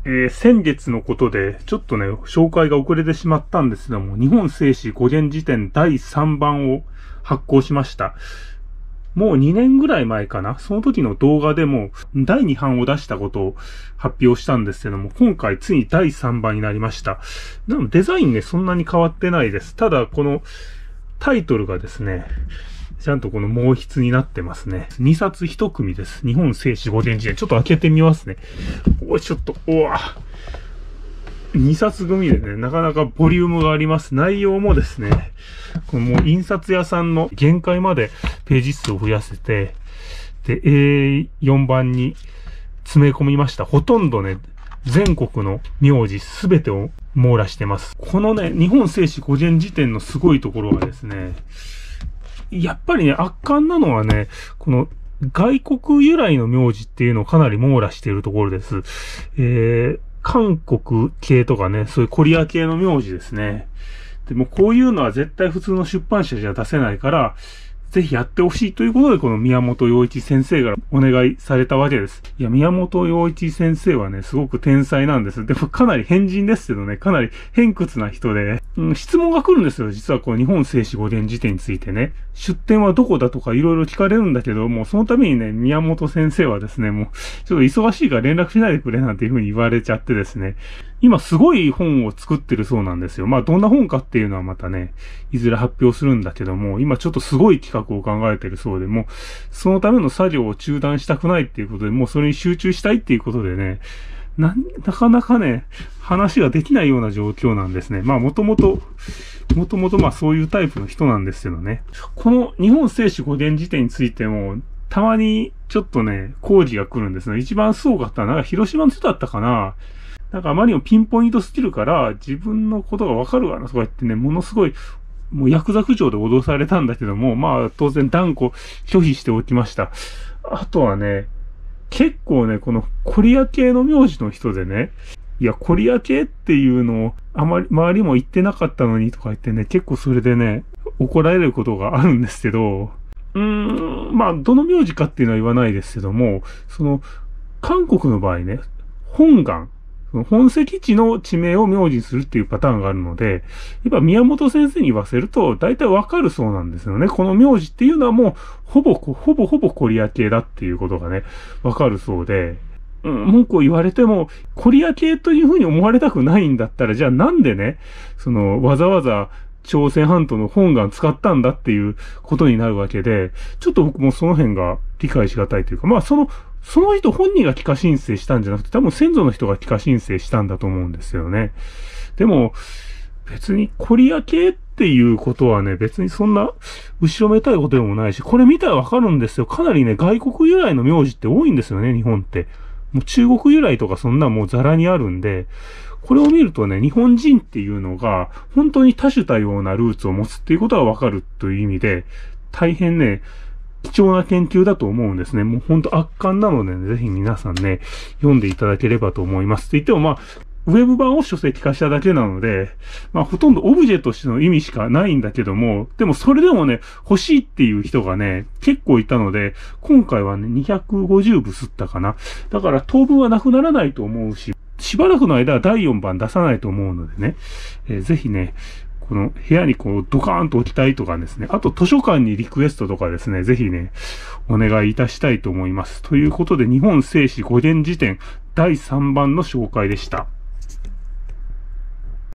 先月のことで、ちょっとね、紹介が遅れてしまったんですけども、日本正史5元辞典第3版を発行しました。もう2年ぐらい前かな。その時の動画でも第2版を出したことを発表したんですけども、今回ついに第3版になりました。でもデザインね、そんなに変わってないです。ただ、このタイトルがですね、ちゃんとこの毛筆になってますね。2冊1組です。日本正史5元辞典。ちょっと開けてみますね。ちょっと、2冊組でね、なかなかボリュームがあります。内容もですね、このもう印刷屋さんの限界までページ数を増やせて、で、A4 版に詰め込みました。ほとんどね、全国の名字すべてを網羅してます。このね、日本正史5元辞典のすごいところはですね、やっぱりね、圧巻なのはね、この外国由来の名字っていうのをかなり網羅しているところです。韓国系とかね、そういうコリア系の名字ですね。でもこういうのは絶対普通の出版社じゃ出せないから、ぜひやってほしいということで、この宮本洋一先生がお願いされたわけです。いや、宮本洋一先生はね、すごく天才なんです。でもかなり変人ですけどね、かなり偏屈な人で、質問が来るんですよ。実はこの日本正史5元辞典についてね。出典はどこだとかいろいろ聞かれるんだけど、もうそのためにね、宮本先生はですね、もうちょっと忙しいから連絡しないでくれなんていうふうに言われちゃってですね。今すごい本を作ってるそうなんですよ。まあどんな本かっていうのはまたね、いずれ発表するんだけども、今ちょっとすごい企画を考えてるそうで、もうそのための作業を中断したくないっていうことで、もうそれに集中したいっていうことでね、なかなかね、話ができないような状況なんですね。まあもともとまあそういうタイプの人なんですけどね。この日本正史5元辞典についても、たまにちょっとね、講義が来るんですね。一番すごかったのは、なんか広島の人だったかな。なんかあまりにもピンポイントすぎるから、自分のことがわかるわなとか言ってね、ものすごい、もうヤクザ区長で脅されたんだけども、まあ当然断固拒否しておきました。あとはね、結構ね、このコリア系の名字の人でね、いや、コリア系っていうのをあまり周りも言ってなかったのにとか言ってね、結構それでね、怒られることがあるんですけど、まあ、どの名字かっていうのは言わないですけども、韓国の場合ね、本願、本籍地の地名を名字にするっていうパターンがあるので、やっぱ宮本先生に言わせると、大体わかるそうなんですよね。この名字っていうのはもう、ほぼコリア系だっていうことがね、わかるそうで、文句を言われても、コリア系というふうに思われたくないんだったら、じゃあなんでね、わざわざ朝鮮半島の本願使ったんだっていうことになるわけで、ちょっと僕もその辺が理解しがたいというか、まあその人本人が帰化申請したんじゃなくて、多分先祖の人が帰化申請したんだと思うんですよね。でも、別にコリア系っていうことはね、別にそんな後ろめたいことでもないし、これ見たらわかるんですよ。かなりね、外国由来の名字って多いんですよね、日本って。もう中国由来とかそんなもうザラにあるんで、これを見るとね、日本人っていうのが本当に多種多様なルーツを持つっていうことがわかるという意味で、大変ね、貴重な研究だと思うんですね。もう本当圧巻なのでね、ぜひ皆さんね、読んでいただければと思います。って言ってもまあ、ウェブ版を書籍化しただけなので、まあほとんどオブジェとしての意味しかないんだけども、でもそれでもね、欲しいっていう人がね、結構いたので、今回はね、250部吸ったかな。だから当分はなくならないと思うし、しばらくの間は第4版出さないと思うのでね、ぜひね、この部屋にこうドカーンと置きたいとかですね、あと図書館にリクエストとかですね、ぜひね、お願いいたしたいと思います。ということで、日本正史5元辞典第3版の紹介でした。